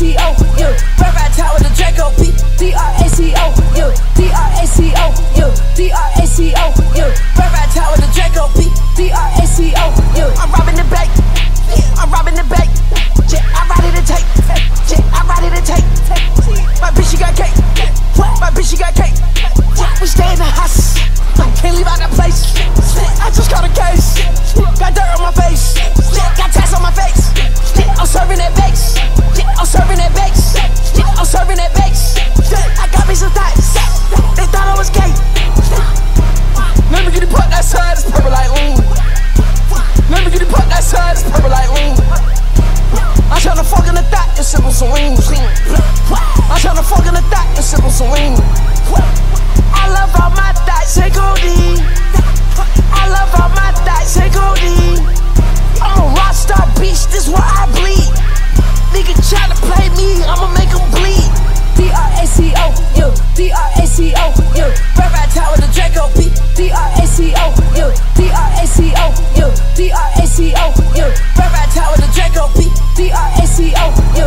D-R-A-C-O, yeah. Rap right tower with the Draco beat. D-R-A-C-O, yeah. D-R-A-C-O, yeah. D-R-A-C-O, yeah. Rap right tower with the Draco beat. D-R-A-C-O, yeah. I'm robbing the bank. I'm robbing the bank. Yeah, I'm riding the tape. Yeah, I'm riding the tape. My bitch, she got cake. My bitch, she got cake. We stay in the house. Can't leave out that place. I just caught a case. Got dirt on my face. Got tats on my face. I'm serving that bakes. I'm serving that bakes. I'm serving that bakes. I got me some thoughts. They thought I was gay. Let me get it put that side, it's purple like Let me get it put that side, it's purple like I'm tryna fuck in the thought and sip on some wings. I'm tryna fuck in the thought and sip on some wings. I love all my thoughts, say Goldie. I love all my thoughts, say Goldie. I'm a rock star bitch, this where I bleed. Nigga tryna play me, I'ma make him bleed. D-R-A-C-O, yeah. D-R-A-C-O, yeah. Rap right tower with the Draco beat. D-R-A-C-O, yeah. D-R-A-C-O, yeah. D-R-A-C-O, yeah. Rap right tower with the Draco beat. D-R-A-C-O, yeah.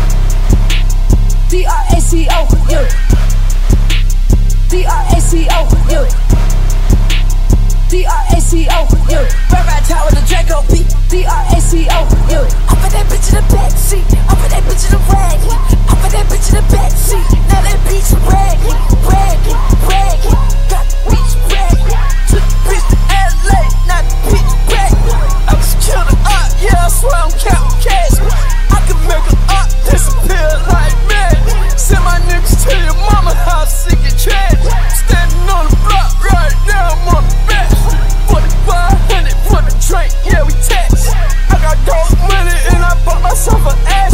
D-R-A-C-O, yeah. D-R-A-C-O, yeah. D-R-A-C-O, yeah. Rap right tower with the Draco beat. D-R-A-C-O, yeah. I put that bitch in the backseat. I put that bitch in the rag. I put that bitch in the backseat. Now that bitch rag, rag, rag. Got the bitch rag. Took the bitch to LA, now the bitch rag. I just killed an art, yeah, I swear I'm counting cash. I can make an art disappear like mad. Send my niggas to your mama house, sick and trash. Standing on the block right now, I'm on the bench. 4500 for the drink, yeah, we tax. I got gold money and I bought myself an ass.